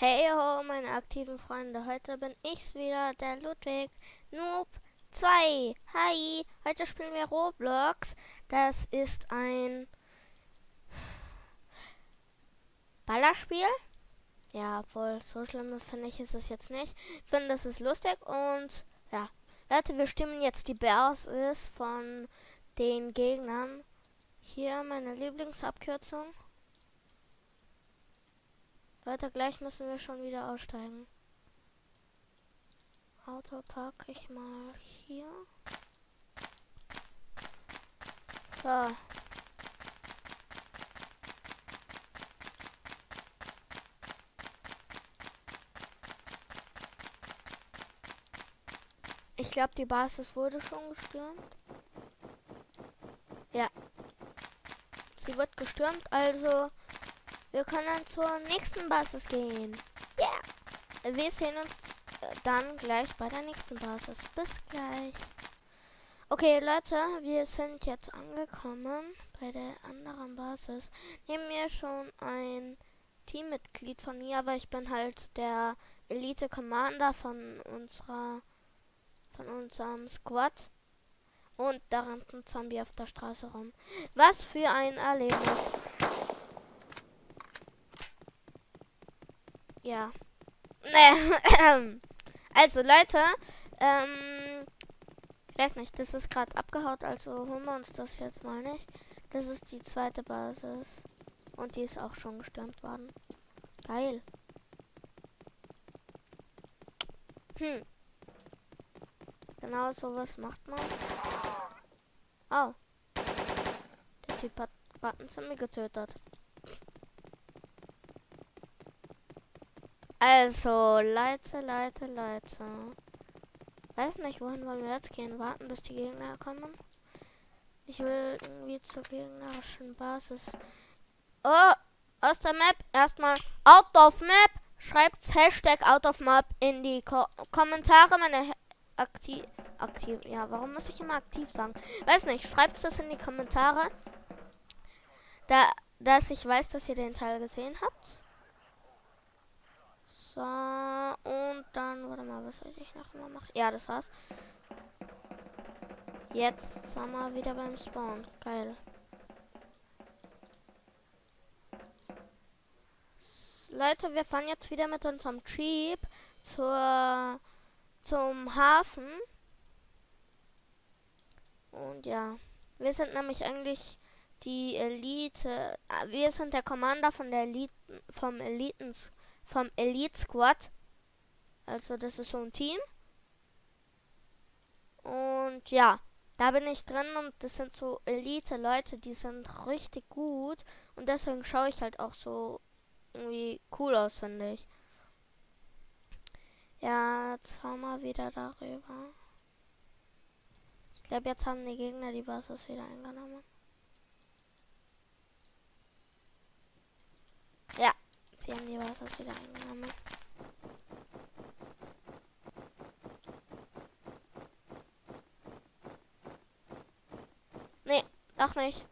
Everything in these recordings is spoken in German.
Hey ho, meine aktiven Freunde, heute bin ich's wieder, der Ludwig Noob 2. Hi, heute spielen wir Roblox. Das ist ein Ballerspiel. Ja, obwohl, so schlimm finde ich es jetzt nicht. Ich finde, es ist lustig und ja. Leute, wir stimmen jetzt die Basis von den Gegnern. Hier meine Lieblingsabkürzung. Leute, gleich müssen wir schon wieder aussteigen. Auto packe ich mal hier. So. Ich glaube, die Basis wurde schon gestürmt. Ja, sie wird gestürmt, also wir können dann zur nächsten Basis gehen. Ja, yeah. Wir sehen uns dann gleich bei der nächsten Basis. Bis gleich. Okay, Leute, wir sind jetzt angekommen bei der anderen Basis. Neben mir schon ein Teammitglied von mir, aber ich bin halt der Elite Commander von unserem Squad. Und da rennt ein Zombie auf der Straße rum. Was für ein Erlebnis. Ja. Also Leute, ich weiß nicht, das ist gerade abgehaut, also holen wir uns das jetzt mal nicht. Das ist die zweite Basis. Und die ist auch schon gestürmt worden. Geil. Genau sowas macht man. Oh. Der Typ hat gerade einen Zombie getötet. Also, Leute. Weiß nicht, wohin wollen wir jetzt gehen? Warten, bis die Gegner kommen. Ich will irgendwie zur gegnerischen Basis. Oh, aus der Map. Erstmal out of map. Schreibt Hashtag out of map in die Kommentare. Meine aktiv. Ja, warum muss ich immer aktiv sagen? Weiß nicht, schreibt das in die Kommentare. Dass ich weiß, dass ihr den Teil gesehen habt. So, und dann, warte mal, was soll ich noch mal machen? Ja, das war's. Jetzt sind wir wieder beim Spawn. Geil. Leute, wir fahren jetzt wieder mit unserem Jeep zum Hafen. Und ja, wir sind nämlich eigentlich die Elite. Wir sind der Commander von der vom Elite Squad. Also das ist so ein Team. Und ja, da bin ich drin und das sind so Elite-Leute, die sind richtig gut. Und deswegen schaue ich halt auch so irgendwie cool aus, finde ich. Ja, jetzt fahren wir wieder darüber. Ich glaube, jetzt haben die Gegner die Basis wieder eingenommen. Ja, sie haben die Basis wieder eingenommen. Nee, doch nicht.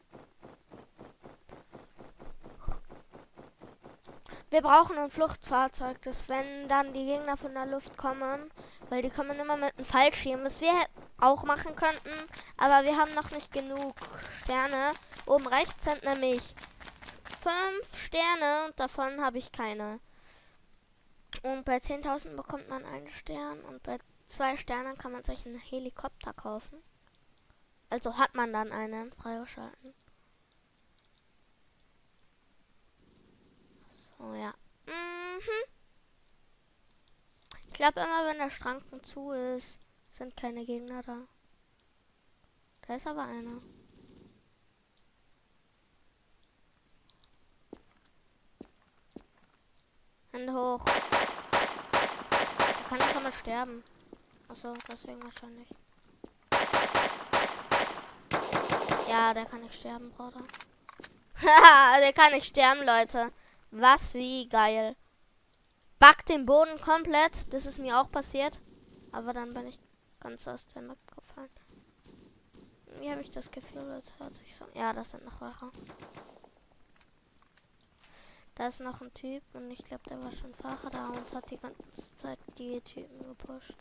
Wir brauchen ein Fluchtfahrzeug, das wenn dann die Gegner von der Luft kommen, weil die kommen immer mit einem Fallschirm, das wir auch machen könnten, aber wir haben noch nicht genug Sterne. Oben rechts sind nämlich 5 Sterne und davon habe ich keine. Und bei 10.000 bekommt man einen Stern und bei 2 Sternen kann man sich einen Helikopter kaufen. Also hat man dann einen freigeschalten. So, ja. Ich glaube immer, wenn der Schranken zu ist, sind keine Gegner da. Da ist aber einer. Hände hoch. Da kann ich damit sterben. Achso, deswegen wahrscheinlich. Ja, der kann nicht sterben, Bruder. Haha, der kann nicht sterben, Leute. Was, wie geil. Backt den Boden komplett. Das ist mir auch passiert. Aber dann bin ich ganz aus der Map gefallen. Wie habe ich das Gefühl, das hört sich so. Ja, das sind noch welche. Da ist noch ein Typ und ich glaube, der war schon Fahrer da und hat die ganze Zeit die Typen gepusht.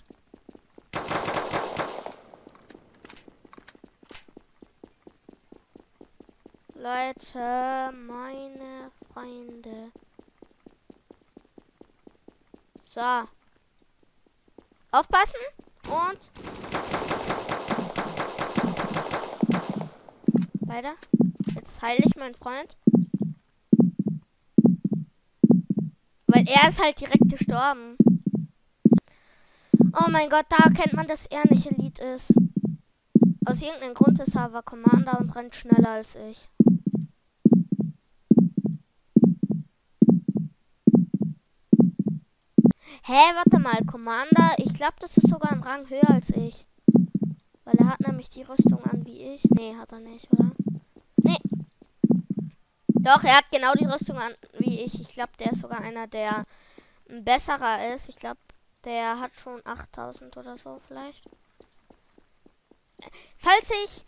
Leute, meine Freunde. So. Aufpassen und weiter. Jetzt heile ich meinen Freund. Weil er ist halt direkt gestorben. Oh mein Gott, da erkennt man, dass er nicht Elite ist. Aus irgendeinem Grund ist er aber Commander und rennt schneller als ich. Hä, warte mal, Commander? Ich glaube, das ist sogar ein Rang höher als ich. Weil er hat nämlich die Rüstung an wie ich. Nee, hat er nicht, oder? Nee. Doch, er hat genau die Rüstung an wie ich. Ich glaube, der ist sogar einer, der ein besserer ist. Ich glaube, der hat schon 8000 oder so vielleicht. Falls ich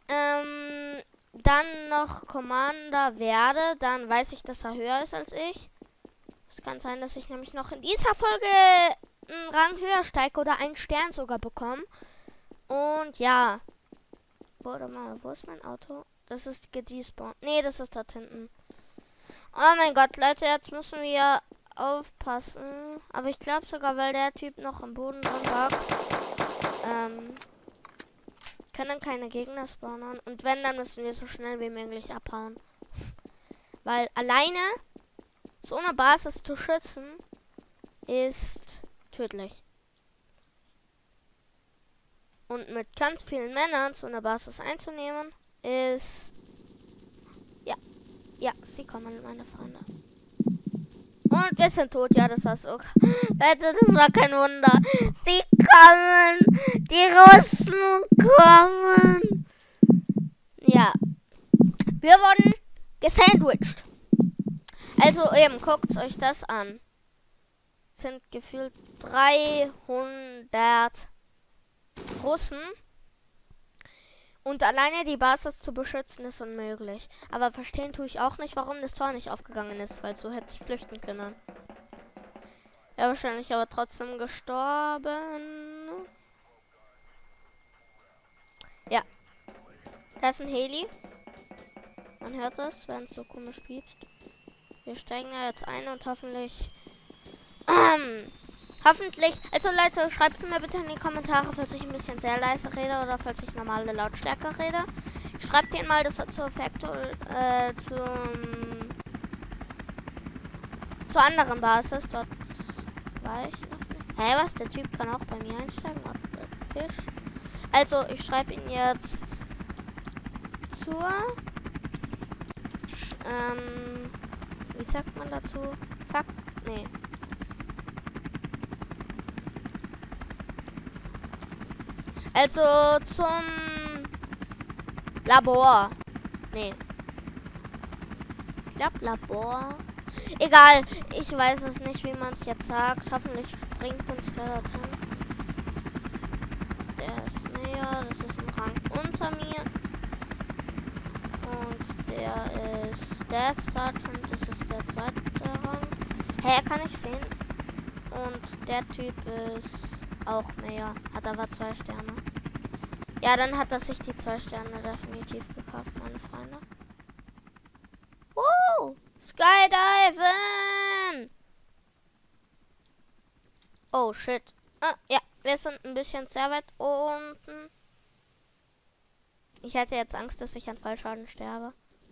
dann noch Commander werde, dann weiß ich, dass er höher ist als ich. Es kann sein, dass ich nämlich noch in dieser Folge einen Rang höher steige oder einen Stern sogar bekomme. Und ja. Warte mal, wo ist mein Auto? Das ist gedespawnt. Nee, das ist dort hinten. Oh mein Gott, Leute, jetzt müssen wir aufpassen. Aber ich glaube sogar, weil der Typ noch im Boden drin war, können keine Gegner spawnen. Und wenn, dann müssen wir so schnell wie möglich abhauen. Weil alleine so eine Basis zu schützen ist tödlich. Und mit ganz vielen Männern so eine Basis einzunehmen ist... Ja, sie kommen, meine Freunde. Und wir sind tot. Ja, das war so. Leute, das war kein Wunder. Sie kommen. Die Russen kommen. Ja. Wir wurden gesandwiched. Also eben, guckt euch das an. Sind gefühlt 300 Russen. Und alleine die Basis zu beschützen ist unmöglich. Aber verstehen tue ich auch nicht, warum das Tor nicht aufgegangen ist, weil so hätte ich flüchten können. Ja, wahrscheinlich aber trotzdem gestorben. Ja. Da ist ein Heli. Man hört das, wenn es so komisch piepst. Wir steigen ja jetzt ein und hoffentlich... Hoffentlich, also Leute, schreibt es mir bitte in die Kommentare, falls ich ein bisschen sehr leise rede oder falls ich normale Lautstärke rede. Ich schreibe denen mal, dass er zur anderen Basis, dort war ich noch nicht. Hä, was? Der Typ kann auch bei mir einsteigen? Der Fisch. Also, ich schreibe ihn jetzt zur, wie sagt man dazu? Fuck, nee. Also zum Labor. Nee. Ich glaube Labor. Egal, ich weiß es nicht, wie man es jetzt sagt. Hoffentlich bringt uns der dorthin. Der ist näher, das ist ein Rang unter mir. Und der ist Death Sergeant, das ist der zweite Rang. Hä, kann ich sehen. Und der Typ ist auch näher. Hat aber 2 Sterne. Ja, dann hat er sich die 2 Sterne definitiv gekauft, meine Freunde. Skydiven! Oh, shit. Ah, ja, wir sind ein bisschen sehr weit unten. Ich hätte jetzt Angst, dass ich an Fallschaden sterbe.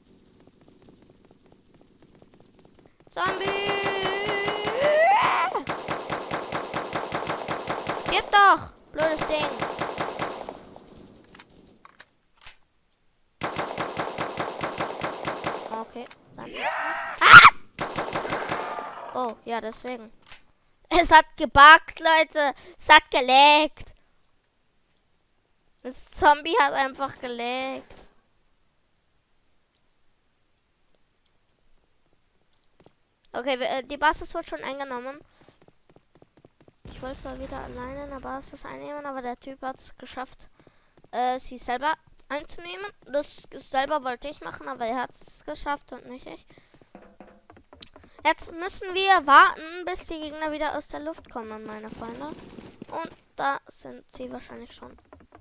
Zombie! Gib doch! Blödes Ding. Okay, dann. Ah! Oh, ja, deswegen. Es hat gebuggt, Leute. Es hat gelaggt. Das Zombie hat einfach gelaggt. Okay, die Basis wird schon eingenommen. Ich wollte zwar wieder alleine eine Basis einnehmen, aber der Typ hat es geschafft, sie selber einzunehmen. Das selber wollte ich machen, aber er hat es geschafft und nicht ich. Jetzt müssen wir warten, bis die Gegner wieder aus der Luft kommen, meine Freunde. Und da sind sie wahrscheinlich schon.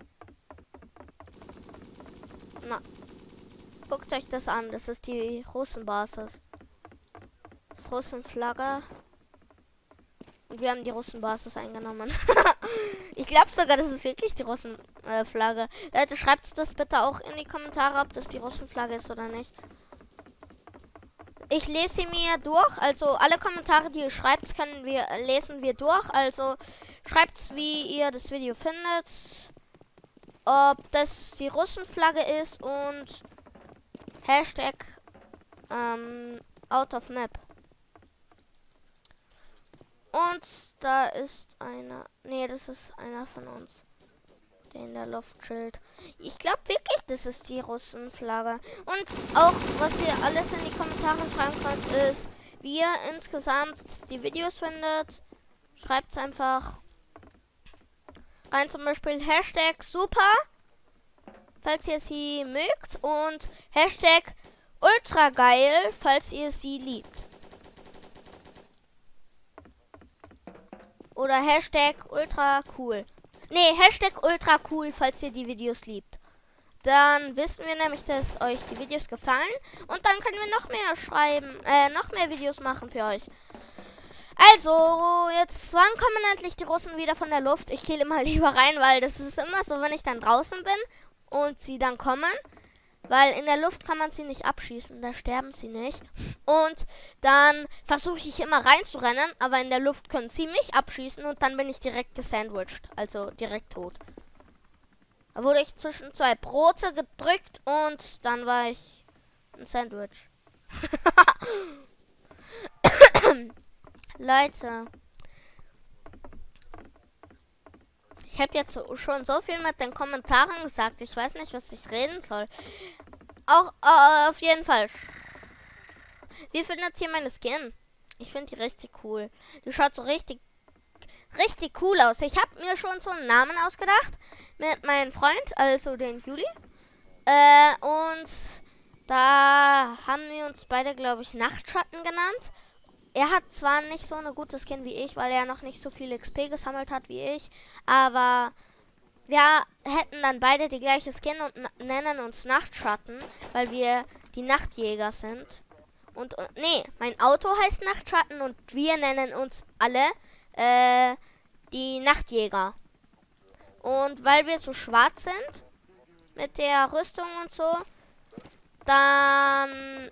Na, guckt euch das an. Das ist die Russenbasis. Das Russenflagge. Und wir haben die Russenbasis eingenommen. Ich glaube sogar, das ist wirklich die Russenflagge. Leute, schreibt das bitte auch in die Kommentare, ob das die Russenflagge ist oder nicht. Ich lese sie mir durch. Also alle Kommentare, die ihr schreibt, lesen wir durch. Also schreibt, wie ihr das Video findet. Ob das die Russenflagge ist und Hashtag out of map. Und da ist einer. Nee, das ist einer von uns, der in der Luft chillt. Ich glaube wirklich, das ist die Russenflagge. Und auch, was ihr alles in die Kommentare schreiben könnt, ist, wie ihr insgesamt die Videos findet. Schreibt es einfach rein, zum Beispiel Hashtag super, falls ihr sie mögt. Und Hashtag ultra geil, falls ihr sie liebt. Oder Hashtag ultra cool. Nee, Hashtag ultra cool, falls ihr die Videos liebt. Dann wissen wir nämlich, dass euch die Videos gefallen. Und dann können wir noch mehr schreiben, noch mehr Videos machen für euch. Also, jetzt wann kommen endlich die Russen wieder von der Luft? Ich gehe mal lieber rein, weil das ist immer so, wenn ich dann draußen bin und sie dann kommen. Weil in der Luft kann man sie nicht abschießen, da sterben sie nicht. Und dann versuche ich immer reinzurennen, aber in der Luft können sie mich abschießen und dann bin ich direkt gesandwiched, also direkt tot. Da wurde ich zwischen zwei Brote gedrückt und dann war ich ein Sandwich. Leute. Ich habe jetzt schon so viel mit den Kommentaren gesagt. Ich weiß nicht, was ich reden soll. Auch auf jeden Fall. Wie findet ihr meine Skin? Ich finde die richtig cool. Die schaut so richtig cool aus. Ich habe mir schon so einen Namen ausgedacht mit meinem Freund, also den Juli. Und da haben wir uns beide, glaube ich, Nachtschatten genannt. Er hat zwar nicht so eine gute Skin wie ich, weil er noch nicht so viel XP gesammelt hat wie ich, aber wir hätten dann beide die gleiche Skin und nennen uns Nachtschatten, weil wir die Nachtjäger sind. Und nee, mein Auto heißt Nachtschatten und wir nennen uns alle die Nachtjäger. Und weil wir so schwarz sind mit der Rüstung und so, dann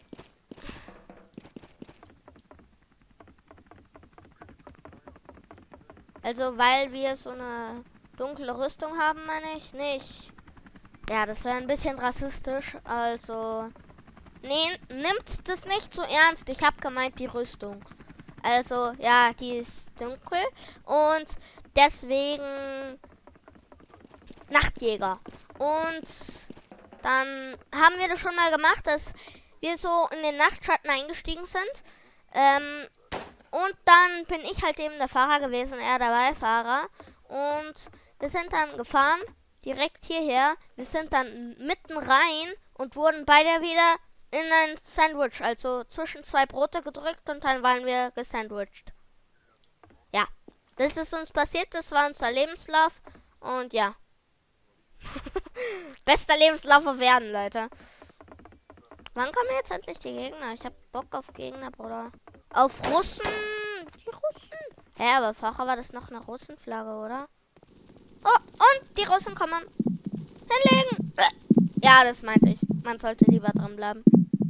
also, weil wir so eine dunkle Rüstung haben, meine ich nicht. Ja, das wäre ein bisschen rassistisch. Also, nee, nimmt das nicht so ernst. Ich habe gemeint die Rüstung. Also, ja, die ist dunkel. Und deswegen Nachtjäger. Und dann haben wir das schon mal gemacht, dass wir so in den Nachtschatten eingestiegen sind. Und dann bin ich halt eben der Fahrer gewesen, er der Beifahrer. Und wir sind dann gefahren, direkt hierher. Wir sind dann mitten rein und wurden beide wieder in ein Sandwich, also zwischen zwei Brote gedrückt und dann waren wir gesandwiched. Ja, das ist uns passiert, das war unser Lebenslauf. Und ja. Bester Lebenslauf auf Erden, Leute. Wann kommen jetzt endlich die Gegner? Ich hab Bock auf Gegner, Bruder. Auf Russen. Die Russen. Hä, aber vorher war das noch eine Russenflagge, oder? Oh, und die Russen kommen. Hinlegen. Ja, das meinte ich. Man sollte lieber dran bleiben.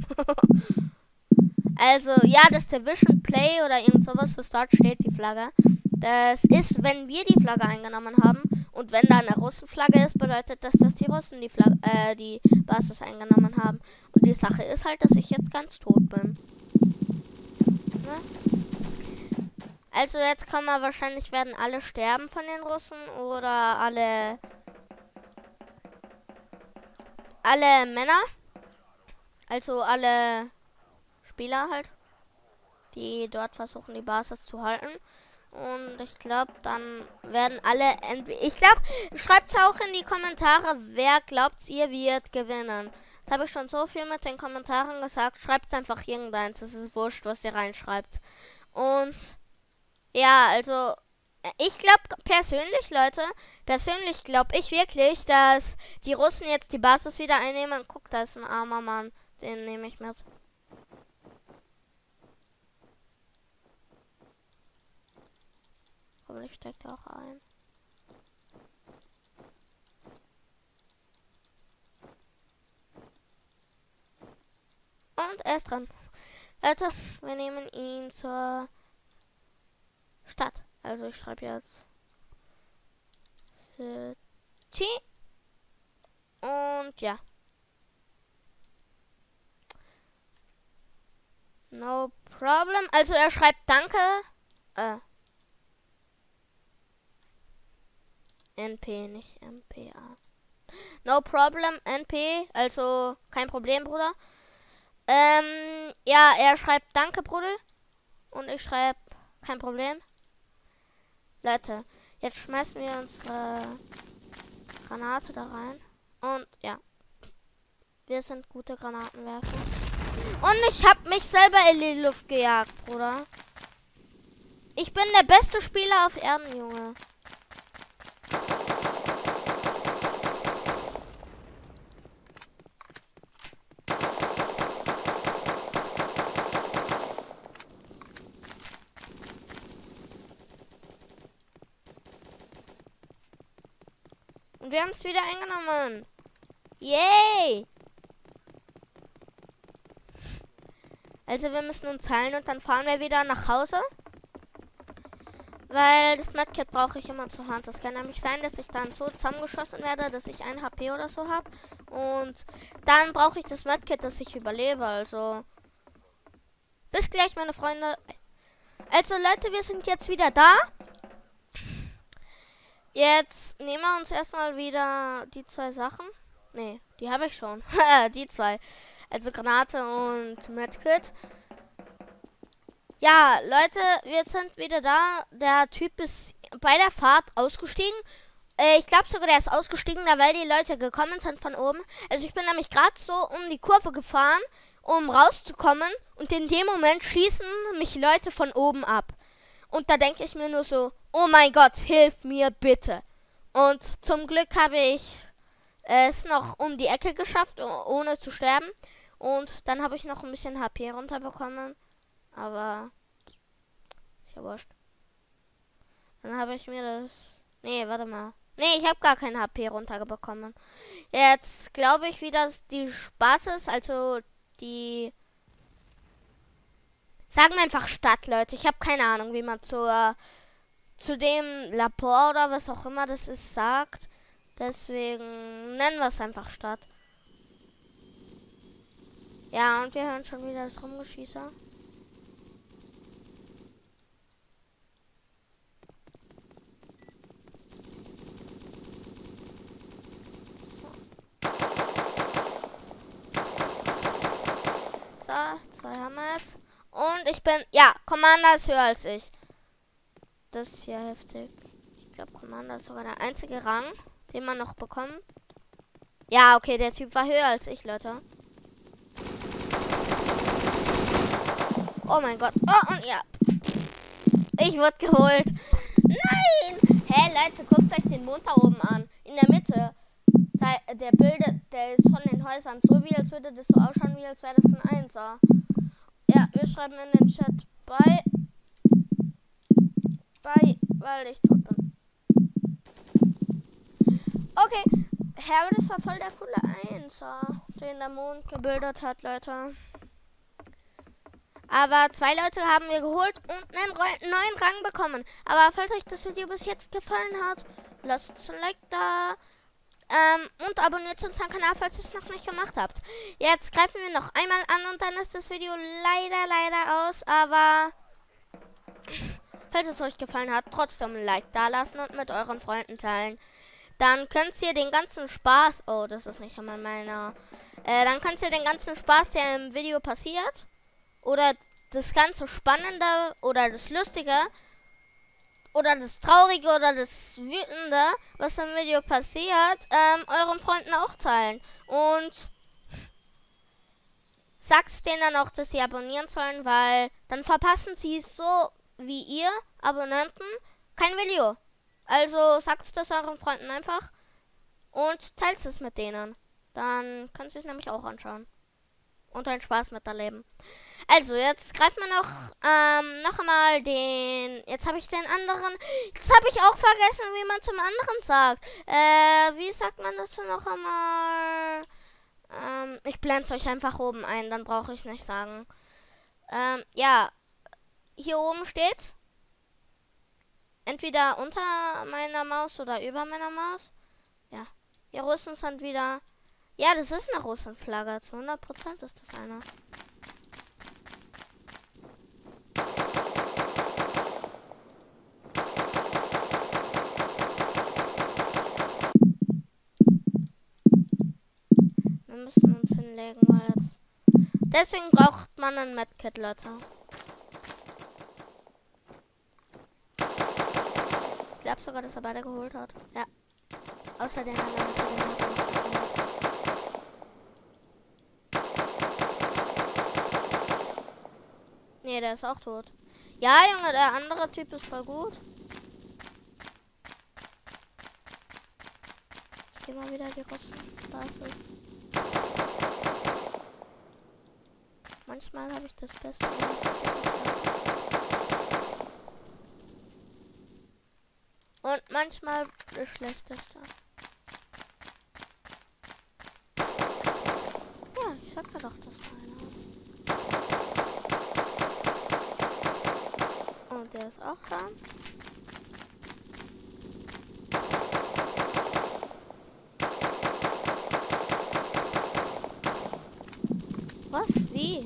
Also, ja, das Division Play oder irgend sowas, was dort steht, die Flagge. Das ist, wenn wir die Flagge eingenommen haben. Und wenn da eine Russenflagge ist, bedeutet das, dass die Russen die Basis eingenommen haben. Und die Sache ist halt, dass ich jetzt ganz tot bin. Ne? Also jetzt kann man wahrscheinlich, werden alle sterben von den Russen oder alle Männer. Also alle Spieler halt, die dort versuchen, die Basis zu halten. Und ich glaube, dann werden alle... Ich glaube, schreibt es auch in die Kommentare, wer glaubt ihr wird gewinnen. Das habe ich schon so viel mit den Kommentaren gesagt. Schreibt einfach irgendeins. Es ist wurscht, was ihr reinschreibt. Und ja, also ich glaube persönlich, Leute, persönlich glaube ich wirklich, dass die Russen jetzt die Basis wieder einnehmen. Guck, da ist ein armer Mann. Den nehme ich mit. Hoffentlich steckt er auch ein. Und er ist dran. Leute, wir nehmen ihn zur Stadt. Also ich schreibe jetzt City. Und ja. No problem. Also er schreibt Danke. NP, nicht MPA. No problem, NP. Also kein Problem, Bruder. Ja, er schreibt Danke, Bruder. Und ich schreibe kein Problem. Leute, jetzt schmeißen wir unsere Granate da rein. Und ja. Wir sind gute Granatenwerfer. Und ich habe mich selber in die Luft gejagt, Bruder. Ich bin der beste Spieler auf Erden, Junge. Und wir haben es wieder eingenommen. Yay! Also wir müssen uns heilen und dann fahren wir wieder nach Hause. Weil das Medkit brauche ich immer zur Hand. Das kann nämlich sein, dass ich dann so zusammengeschossen werde, dass ich 1 HP oder so habe. Und dann brauche ich das Medkit, dass ich überlebe. Also bis gleich, meine Freunde. Also Leute, wir sind jetzt wieder da. Jetzt nehmen wir uns erstmal wieder die 2 Sachen. Ne, die habe ich schon. Die 2. Also Granate und Medkit. Ja, Leute, wir sind wieder da. Der Typ ist bei der Fahrt ausgestiegen. Ich glaube sogar, der ist ausgestiegen, da weil die Leute gekommen sind von oben. Also ich bin nämlich gerade so um die Kurve gefahren, um rauszukommen. Und in dem Moment schießen mich Leute von oben ab. Und da denke ich mir nur so, oh mein Gott, hilf mir bitte. Und zum Glück habe ich es noch um die Ecke geschafft, ohne zu sterben. Und dann habe ich noch ein bisschen HP runterbekommen. Aber ist ja wurscht. Dann habe ich mir das... Nee, warte mal. Nee, ich habe gar kein HP runterbekommen. Jetzt glaube ich wieder, die Basis, also die... Sagen wir einfach Stadt, Leute. Ich habe keine Ahnung, wie man zu dem Labor oder was auch immer das ist, sagt. Deswegen nennen wir es einfach Stadt. Ja, und wir hören schon wieder das Rumgeschießer. So, 2 haben wir jetzt. Und ich bin... Ja, Commander ist höher als ich. Das ist hier heftig. Ich glaube, Commander ist sogar der einzige Rang, den man noch bekommt. Ja, okay, der Typ war höher als ich, Leute. Oh mein Gott. Oh, und ja. Ich wurde geholt. Nein! Hey, Leute, guckt euch den Mond da oben an. In der Mitte. Der ist von den Häusern so, wie als würde das so ausschauen, wie als wäre das ein Einser. Ja, wir schreiben in den Chat bei, weil ich tot bin. Okay, Herbert, das war voll der coole Einser, den der Mond gebildet hat, Leute. Aber 2 Leute haben wir geholt und einen neuen Rang bekommen. Aber falls euch das Video bis jetzt gefallen hat, lasst uns ein Like da. Und abonniert unseren Kanal, falls ihr es noch nicht gemacht habt. Jetzt greifen wir noch einmal an und dann ist das Video leider aus. Aber falls es euch gefallen hat, trotzdem ein Like da lassen und mit euren Freunden teilen. Dann könnt ihr den ganzen Spaß... Oh, das ist nicht einmal meiner. Dann könnt ihr den ganzen Spaß, der im Video passiert, oder das ganze Spannende oder das Lustige oder das Traurige oder das Wütende, was im Video passiert, euren Freunden auch teilen. Und Sagt denen dann auch, dass sie abonnieren sollen, weil dann verpassen sie so wie ihr Abonnenten kein Video. Also sagt das euren Freunden einfach und teilt es mit denen. Dann können sie es nämlich auch anschauen. Und einen Spaß miterleben. Also, jetzt greifen wir noch einmal den... Jetzt habe ich den anderen... Jetzt habe ich auch vergessen, wie man zum anderen sagt. Wie sagt man dazu noch einmal? Ich blende es euch einfach oben ein, dann brauche ich nicht sagen. Ja. Hier oben steht entweder unter meiner Maus oder über meiner Maus. Ja. Hier Russen sind wieder... Ja, das ist eine Russlandflagge. Zu 100% ist das eine. Wir müssen uns hinlegen, weil jetzt... Deswegen braucht man ein Medkit, Leute. Ich glaube sogar, dass er beide geholt hat. Ja. Außer den anderen. Nee, der ist auch tot. Ja, Junge, der andere Typ ist voll gut. Jetzt gehen wir wieder die Russenbasis. Manchmal habe ich das Beste. Und manchmal das Schlechteste. Ja, ich sagte doch, das war einer. Und der ist auch da. Was? Wie?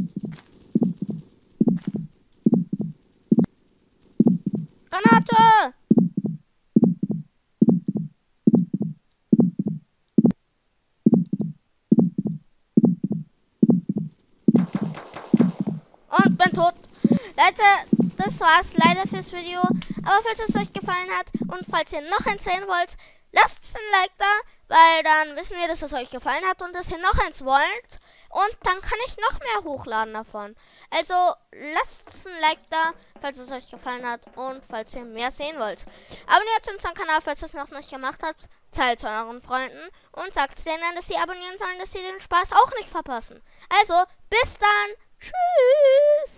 Granate! Und bin tot. Leute, das war's leider fürs Video. Aber falls es euch gefallen hat und falls ihr noch eins sehen wollt, lasst ein Like da, weil dann wissen wir, dass es euch gefallen hat und dass ihr noch eins wollt. Und dann kann ich noch mehr hochladen davon. Also lasst ein Like da, falls es euch gefallen hat und falls ihr mehr sehen wollt. Abonniert unseren Kanal, falls ihr es noch nicht gemacht habt. Teilt es euren Freunden und sagt denen, dass sie abonnieren sollen, dass sie den Spaß auch nicht verpassen. Also, bis dann. Tschüss.